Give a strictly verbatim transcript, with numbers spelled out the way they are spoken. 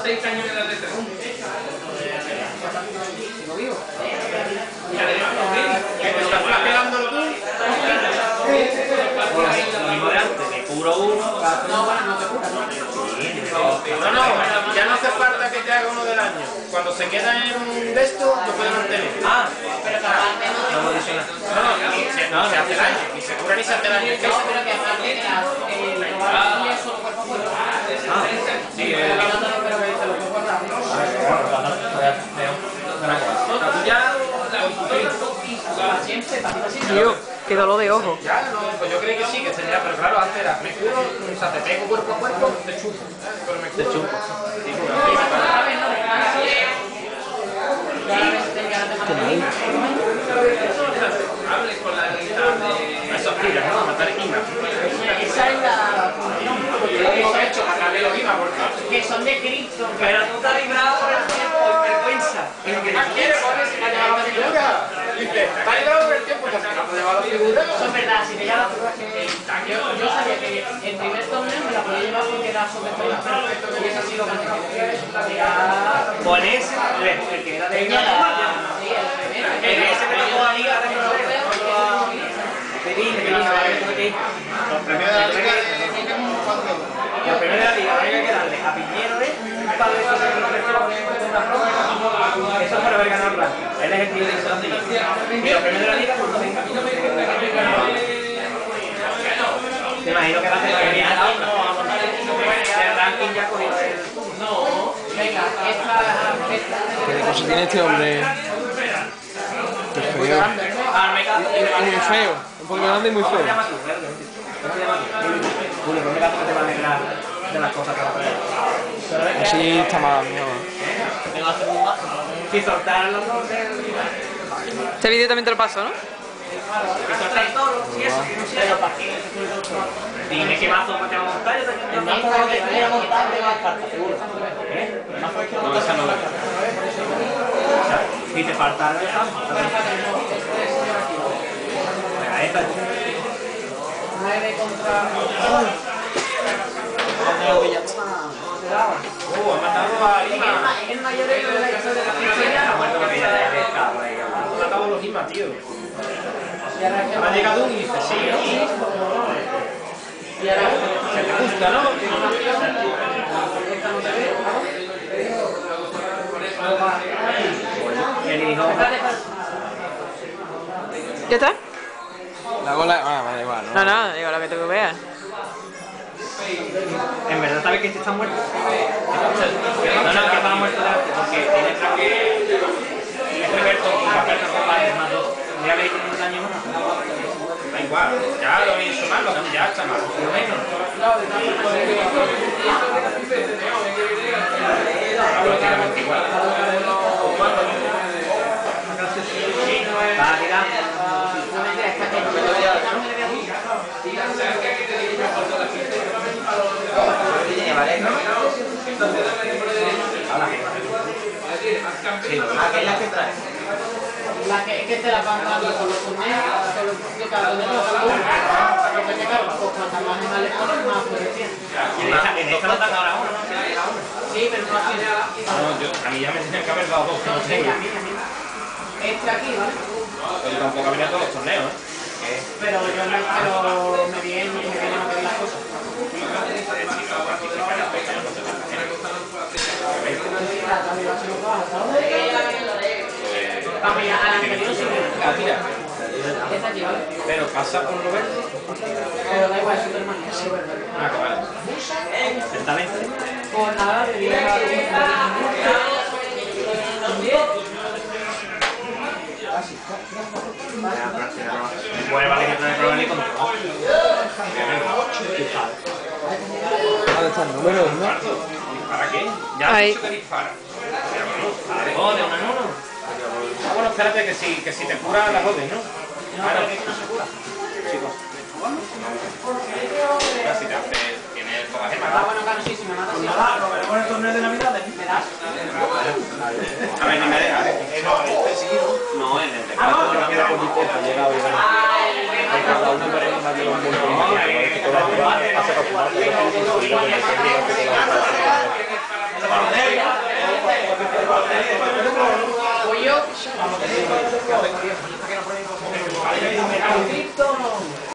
seis cañones de A T tres. ¿Sigo vivo? ¿Que te estás flaqueando tú? Lo mismo de antes, me cubro uno. No, bueno, no te curas, ¿no? No, no, ya no hace falta que te haga uno del año. Cuando se queda en un de estos, lo puedes mantener. Ah, Pero que aparte no no... lo dice nada. No, no, ni se, no, se hace daño, ni se cura ni se hace daño. Es que No, pero que aparte el robar es solo cuerpo a cuerpo. Ah, sí, Pero eh. que no te lo pero que te lo puedo guardar. Siempre, para ti Tío, qué dolor de ojo. Ya, no, pues yo creí que sí, que tenía, pero claro, antes era, me curo, o sea, te pego cuerpo a cuerpo, te chupo. Pero me curo. Te chupo. Hables con la lista de esos tiras, ¿no? Matar imas. Esa es la... Yo he hecho sacarle los imas, porque... Que son de Cristo. Pero tú te has librado por el tiempo y vergüenza. ¿Ah, quiere poner si me ha llevado la figura? Dice, ¿te ha llevado el tiempo? Pues no te ha llevado la figura. Eso es verdad, si me llama la que yo, yo sabía que el primer torneo me la podía llevar porque era sobre todo perfecto y ese ha sido ganado. Con ese, el que era de Sí, el el ese que tocó la liga de Pedín, Pedín, los premios de la liga, los premios de la liga, hay que darle a Piñero de un par de cosas que no se una broma. Eso es por haber ganado Blanco. Él es el que dice la liga. Y los premios de la liga, cuando venga. Me imagino que va a ser que viene a el ranking ya cogido el... No, venga, esta... ¿Qué de cosa tiene este hombre? Qué feo. Ah, me cago. Es muy feo. Un poco grande y muy feo. Julio, no me cago que te va a alegrar de las cosas que va a traer. Así está mal, mira. Venga, hacer un mazo. Si soltaran los dos del... Este vídeo también te lo paso, ¿no? Si soltaran toros y eso. Pero para qué. Dime qué mazo te va a montar. El mazo que voy a montar de las cartas, seguro. ¿Eh? El mazo es que no esa no la si te faltara el campo. Venga, esta es. nueve contra... Uh, ha matado a Ima. Es el mayor héroe de la historia de la cristiana. Ha muerto que ya de pescado ahí. Ha matado a los Ima, tío. Y Ha llegado un y dice, sí, Y ahora... se te gusta, ¿no? El hijo. ¿Ya está? La gola... Ah, vale, igual, ¿no? No, no, digo lo que tú veas. En verdad, ¿sabes que este está muerto? No, no, que está muerto de antes, porque tiene que... Es Roberto y Roberto Robles, más dos. Mira, veis que tiene un daño más. Da igual, ya lo he hecho mal, ya está mal. Por lo menos. Va, tira. ¿Qué es la que trae? La que es que te la van dando con los torneos, con los torneos, cada torneo lo dan uno. Lo que te carga, pues cuantas más animales pones, más florecían. En esta no dan ahora uno, ¿no? Sí, pero no así. No, yo, a mí ya me tenían que haber dado dos, no sé. Venga, mira, mira. Este aquí, ¿vale? Pero tampoco ha venido a todos los torneos, ¿eh? Pero yo no, pero me viene, me viene a ver las cosas. Vamos ya, a la anterior sí. Tira. Esta aquí, ¿vale? Pero pasa por lo verde. Pero da igual, es Superman. Ah, que vale. Exactamente. Pues nada, te digo Bueno, vale, que trae el problema y con todo. ¿Dónde está el número, no? ¿Para qué? Ya has Ahí. dicho que dispara. Oh, de uno en uno. Ah, bueno, espérate, que si, que si te cura la jodes, ¿no? Claro. que no se cura. Chicos. Ya si te hace... Tienes todas las Ah, gemas. bueno, claro, sí, si me matas, sí. Lo veremos en el torneo de Navidad. ¿Me das? A ver, ni me dejas. No, este sí, ¿no? No, en el de Ah, no, no queda poquito, ha llegado y bueno. Cada uno pero no lleva un buen tiempo. Hace calcular, pero no sé si lo que que no